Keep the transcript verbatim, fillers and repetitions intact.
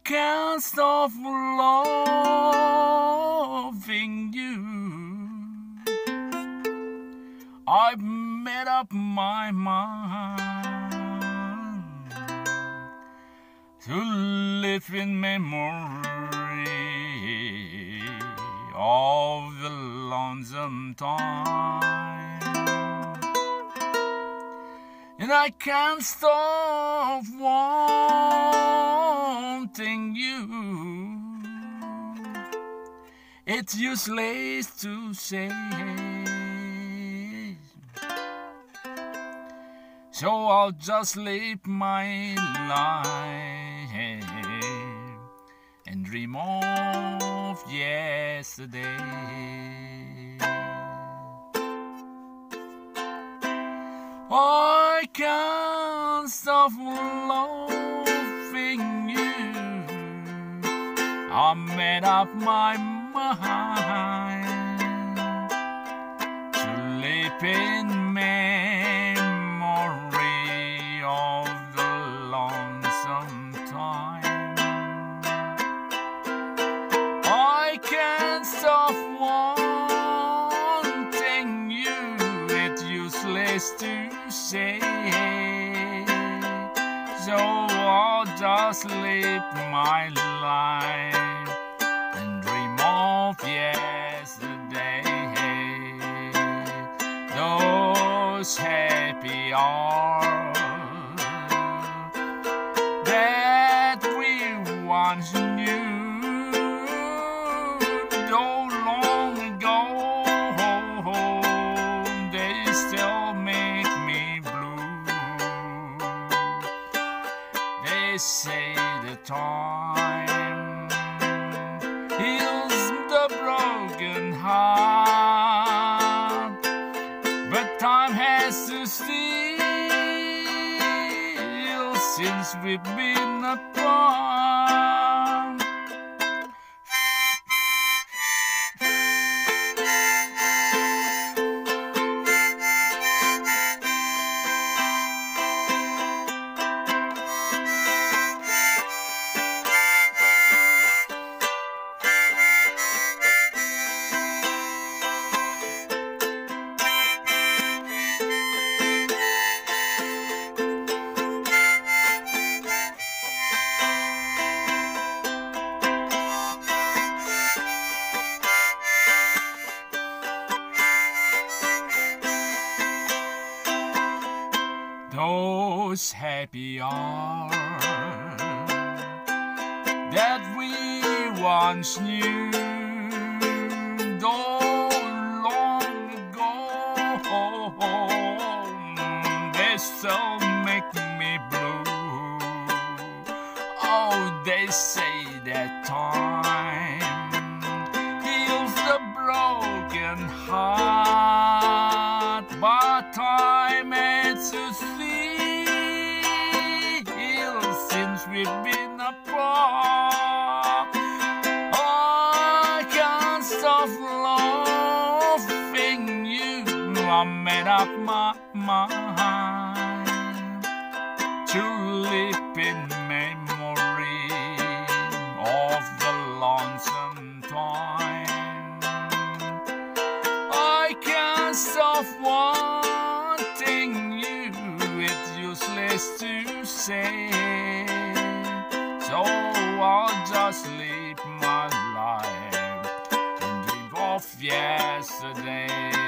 can't stop loving you. I've made up my mind to live in memory of the lonesome time. And I can't stop wanting you. It's useless to say, so I'll just live my life and dream of yesterday. I can't stop loving you. I made up my mind to live in memory of the lonesome time. I can't stop wanting you. It's useless to say, so I'll just live my life and dream of yesterday. Those happy hours that we once knew, though long ago, they still make me blue. They say the time heals the broken heart, but time has to steal since we've been apart. Those happy hours that we once knew, though long ago, they still make me blue. Oh, they say that time heals the broken heart, but time has to steal since we've been apart. I can't stop loving you. I made up my mind to live in memory of the lonesome time. I can't stop wanting you. It's useless to say, so I'll just live my life and dream of yesterday.